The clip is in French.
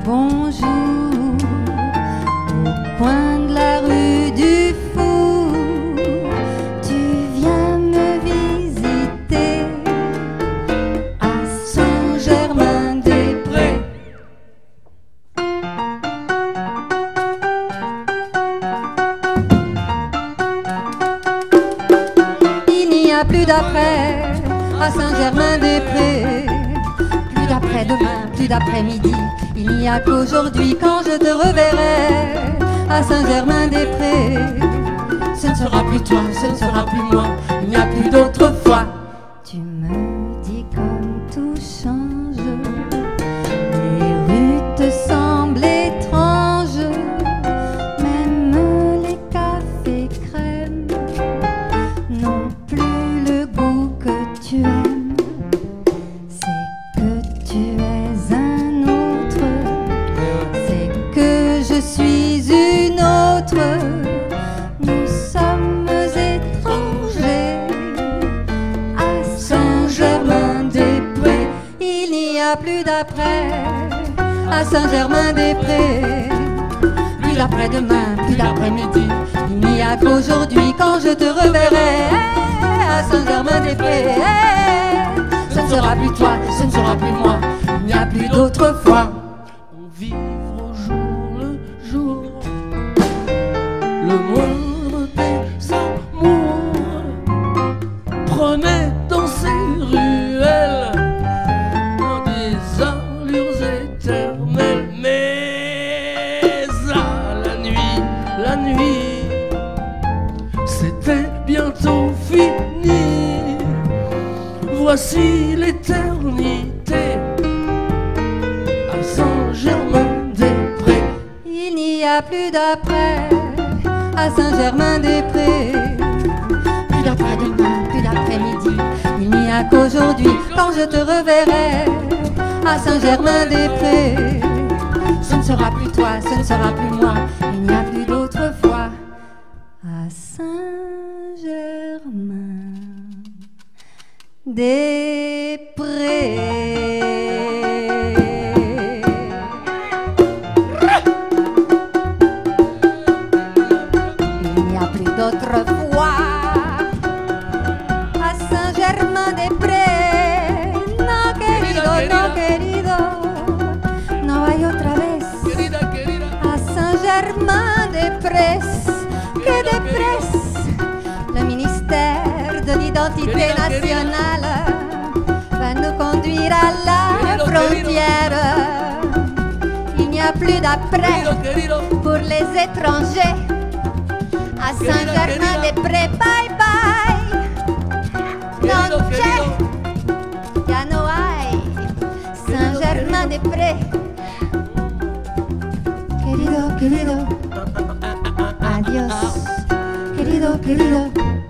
bonjour au coin de la rue du Fou. Tu viens me visiter à Saint-Germain-des-Prés. Il n'y a plus d'après à Saint-Germain-des-Prés, plus d'après-demain, plus d'après-midi. Il n'y a qu'aujourd'hui quand je te reverrai à Saint-Germain-des-Prés. Ce ne sera plus toi, ce ne sera plus moi, il n'y a plus d'autre fois. Tu me dis comme tout change, les rues te semblent étranges, même les cafés crèmes n'ont plus le goût que tu aimes. C'est que tu es un autre, c'est que je suis une autre. Nous sommes étrangers à Saint-Germain-des-Prés. Il n'y a plus d'après à Saint-Germain-des-Prés, plus d'après-demain, plus d'après-midi. Il n'y a qu'aujourd'hui quand je te reverrai à Saint-Germain-des-Prés. Ce ne sera plus toi, ce ne sera plus moi, il n'y a plus d'autre fois. On vit au jour le jour, le moindre des amours prenait dans ces ruelles des allures éternelles. Mais à la nuit, c'était bientôt fini. Voici l'éternité à Saint-Germain-des-Prés. Il n'y a plus d'après à Saint-Germain-des-Prés, plus d'après-demain, plus d'après-midi. Il n'y a qu'aujourd'hui quand je te reverrai à Saint-Germain-des-Prés. Ce ne sera plus toi, ce ne sera plus moi, il n'y a plus d'autre fois à Saint-Germain-des-Prés. D'autrefois a Saint-Germain-des-Prés. No querido, no querido, no hay otra vez a Saint-Germain-des-Prés. Que de presse, le ministère de l'identité nationale va nous conduire à la frontière. Il n'y a plus d'après pour les étrangers à Saint-Germain-des-Prés. Bye bye, non c'è, ya no hay Saint-Germain-des-Prés. Querido, querido, adiós, querido, querido.